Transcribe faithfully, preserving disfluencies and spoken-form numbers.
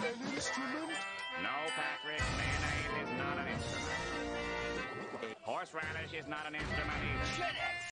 an instrument? No, Patrick, mayonnaise is not an instrument. Horseradish is not an instrument either.